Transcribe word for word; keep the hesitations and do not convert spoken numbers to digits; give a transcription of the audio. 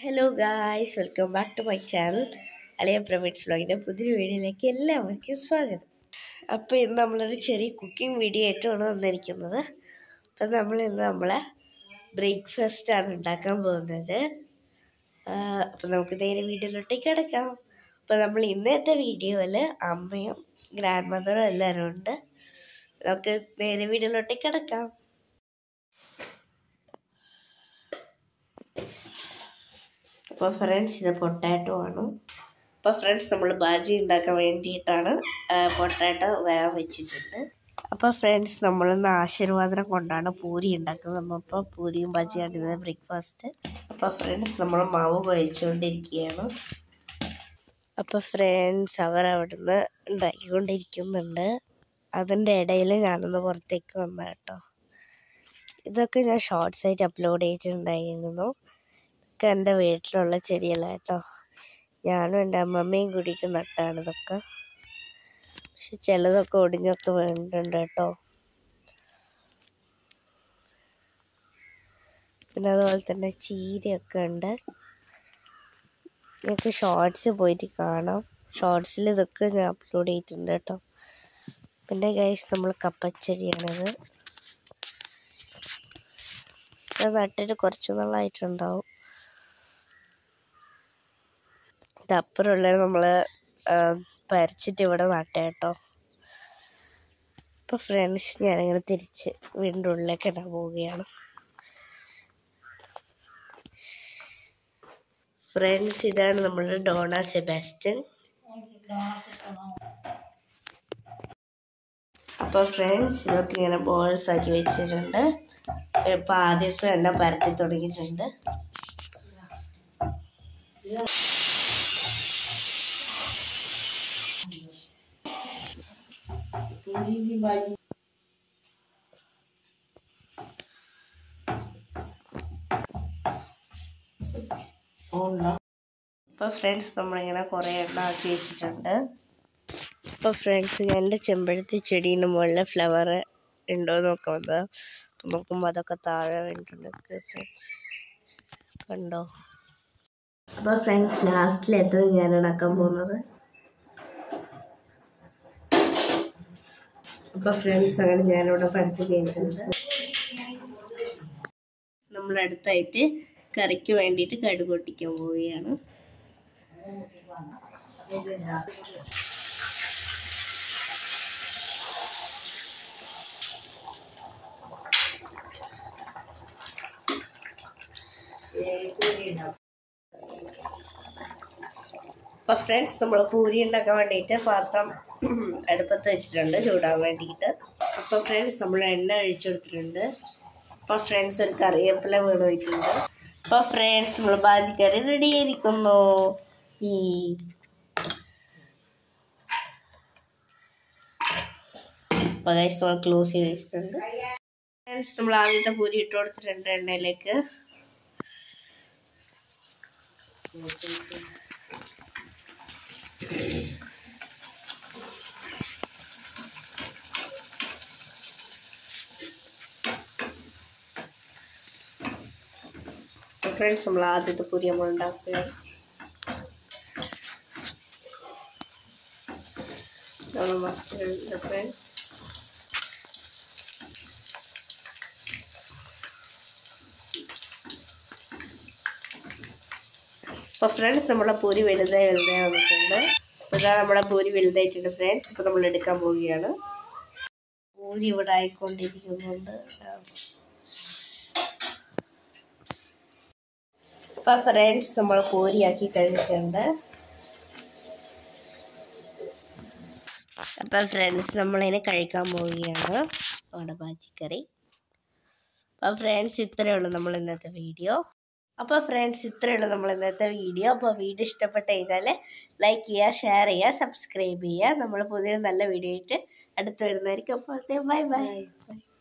Hello guys, welcome back to my channel Aliya Praveen's വ്ലോഗിൻ്റെ പുതിയൊരു വീഡിയോയിലേക്ക് എല്ലാവർക്കും സ്വാഗതം. അപ്പോൾ ഇന്ന് നമ്മളൊരു ചെറിയ കുക്കിംഗ് വീഡിയോ ആയിട്ടാണ് വന്നിരിക്കുന്നത്. അപ്പം നമ്മൾ ഇന്ന് നമ്മളെ ബ്രേക്ക്ഫാസ്റ്റാണ് ഉണ്ടാക്കാൻ പോകുന്നത്. അപ്പം നമുക്ക് നേരെ വീഡിയോയിലോട്ടേക്ക് കിടക്കാം. അപ്പോൾ നമ്മൾ ഇന്നത്തെ വീഡിയോയിൽ അമ്മയും ഗ്രാൻഡ് മദറും എല്ലാവരും ഉണ്ട്. നമുക്ക് നേരെ വീഡിയോയിലോട്ടേക്ക് കിടക്കാം. അപ്പോൾ ഫ്രണ്ട്സ്, ഇത് പൊട്ടാറ്റോ ആണ്. അപ്പോൾ ഫ്രണ്ട്സ്, നമ്മൾ ബാജി ഉണ്ടാക്കാൻ വേണ്ടിയിട്ടാണ് പൊട്ടാറ്റോ വേഗം വെച്ചിട്ടുണ്ട്. അപ്പോൾ ഫ്രണ്ട്സ്, നമ്മളിന്ന് ആശീർവാദം കൊണ്ടാണ് പൂരി ഉണ്ടാക്കുന്നത്. നമ്മളിപ്പോൾ പൂരിയും ബാജിയാണ് ഇന്ന് ബ്രേക്ക്ഫാസ്റ്റ്. അപ്പോൾ ഫ്രണ്ട്സ്, നമ്മൾ മാവ് കുഴച്ചുകൊണ്ടിരിക്കുകയാണ്. അപ്പോൾ ഫ്രണ്ട്സ്, അവർ അവിടുന്ന് ഉണ്ടാക്കിക്കൊണ്ടിരിക്കുന്നുണ്ട്. അതിൻ്റെ ഇടയിൽ ഞാനൊന്ന് പുറത്തേക്ക് വന്ന കേട്ടോ. ഇതൊക്കെ ഞാൻ ഷോർട്സ് ആയിട്ട് അപ്ലോഡ് ചെയ്തിട്ടുണ്ടായിരുന്നു. ഇതൊക്കെ എൻ്റെ വീട്ടിലുള്ള ചെടിയല്ല കേട്ടോ. ഞാനും എൻ്റെ അമ്മമ്മയും കൂടിയിട്ട് നട്ടാണ് ഇതൊക്കെ. പക്ഷെ ചിലതൊക്കെ ഒടിഞ്ഞൊക്കെ വേണ്ടിട്ടുണ്ട് കേട്ടോ. പിന്നെ അതുപോലെ തന്നെ ചീരയൊക്കെ ഉണ്ട്. നിങ്ങൾക്ക് ഷോർട്സ് പോയിട്ട് കാണാം. ഷോർട്സിൽ ഇതൊക്കെ ഞാൻ അപ്ലോഡ് ചെയ്തിട്ടുണ്ട് കേട്ടോ. പിന്നെ ഗൈസ്, നമ്മൾ കപ്പച്ചെടിയാണിത്. ഇത് നട്ടിട്ട് കുറച്ച് നാളായിട്ടുണ്ടാവും. ഇതപ്പുറമുള്ള നമ്മൾ പറിച്ചിട്ട് ഇവിടെ നട്ട കേട്ടോ. ഇപ്പോൾ ഫ്രണ്ട്സ്, ഞാനിങ്ങനെ തിരിച്ച് വീടിൻ്റെ ഉള്ളിലേക്ക് ഇടാൻ പോവുകയാണ്. ഫ്രണ്ട്സ്, ഇതാണ് നമ്മുടെ ഡോണ സെബാസ്റ്റ്യൻ. അപ്പോൾ ഫ്രണ്ട്സ്, ഇതൊക്കെ ഇങ്ങനെ ബോൾസ് ആക്കി വെച്ചിട്ടുണ്ട്. ഇപ്പം ആദ്യത്തെ തന്നെ പരത്തി തുടങ്ങിയിട്ടുണ്ട്. അപ്പോൾ ഫ്രണ്ട്സ്, നമ്മളിങ്ങനെ കുറേ എണ്ണ ആക്കി വെച്ചിട്ടുണ്ട്. അപ്പോൾ ഫ്രണ്ട്സ്, ഞാൻ എൻ്റെ ചെമ്പഴത്തി ചെടീൻ്റെ മുകളിൽ ഫ്ലവർ ഉണ്ടോ എന്നൊക്കെ വന്നത് നോക്കുമ്പോൾ അതൊക്കെ താഴെ വേണ്ടിയിട്ടുണ്ട് ഫ്രണ്ട്സ്, കണ്ടോ. അപ്പോൾ ഫ്രണ്ട്സ്, ലാസ്റ്റിലെത്തത് ഞാൻ ഇണക്കാൻ പോകുന്നത്. അപ്പോൾ ഫ്രണ്ട്സ്, അങ്ങനെ ഞാനിവിടെ പരത്തി കഴിഞ്ഞിട്ടുണ്ട്. നമ്മൾ അടുത്തായിട്ട് കറിക്ക് വേണ്ടിയിട്ട് കടുക് പൊട്ടിക്കാൻ പോവുകയാണ്. അപ്പോൾ ഫ്രണ്ട്സ്, നമ്മൾ പൂരി ഉണ്ടാക്കാൻ വേണ്ടിയിട്ട് പാത്രം അടുപ്പത്ത് വെച്ചിട്ടുണ്ട് ചൂടാൻ വേണ്ടിയിട്ട്. അപ്പോൾ ഫ്രണ്ട്സ്, നമ്മൾ എണ്ണ ഒഴിച്ചു കൊടുത്തിട്ടുണ്ട്. അപ്പോൾ ഫ്രണ്ട്സ്, ഒരു കറിവേപ്പില വീണ് പോയിട്ടുണ്ട്. അപ്പോൾ ഫ്രണ്ട്സ്, നമ്മൾ ബാജിക്കറി റെഡി ആയിരിക്കുന്നു. ഈ അപ്പോൾ ഗൈസ്, നമ്മൾ ക്ലോസ് ചെയ്ത് വെച്ചിട്ടുണ്ട്. ഫ്രണ്ട്സ്, നമ്മൾ ആദ്യത്തെ പൂരി ഇട്ട് കൊടുത്തിട്ടുണ്ട് എണ്ണയിലേക്ക്. ഫ്രണ്ട്സ്, നമ്മൾ ആദ്യത്തെ പൂരി നമ്മൾ ഉണ്ടാക്കുകയാണ്. ഫ്രണ്ട്സ്, അപ്പോൾ ഫ്രണ്ട്സ്, നമ്മളെ പൂരി വലുതായി വലുതായി വന്നിട്ടുണ്ട്. അപ്പോൾ ഇതാ നമ്മളെ പൂരി വലുതായിട്ടുണ്ട് ഫ്രണ്ട്സ്. ഇപ്പോൾ നമ്മൾ എടുക്കാൻ പോവുകയാണ്. പൂരി ഇവിടെ ആയിക്കൊണ്ടിരിക്കുന്നുണ്ട്. അപ്പോൾ ഫ്രണ്ട്സ്, നമ്മൾ പൂരിയാക്കി കഴിഞ്ഞിട്ടുണ്ട്. അപ്പോൾ ഫ്രണ്ട്സ്, നമ്മളിതിനെ കഴിക്കാൻ പോവുകയാണ് നമ്മുടെ ബാജിക്കറി. അപ്പോൾ ഫ്രണ്ട്സ്, ഇത്രയേ ഉള്ളൂ നമ്മൾ ഇന്നത്തെ വീഡിയോ. അപ്പോൾ ഫ്രണ്ട്സ്, ഇത്രയേ ഉള്ളൂ നമ്മൾ ഇന്നത്തെ വീഡിയോ. അപ്പോൾ വീഡിയോ ഇഷ്ടപ്പെട്ട് കഴിഞ്ഞാൽ ലൈക്ക് ചെയ്യുക, ഷെയർ ചെയ്യുക, സബ്സ്ക്രൈബ് ചെയ്യുക. നമ്മൾ പുതിയൊരു നല്ല വീഡിയോ ആയിട്ട് അടുത്ത് വരുന്നതായിരിക്കും. അപ്പോഴത്തെ ബൈ ബൈ.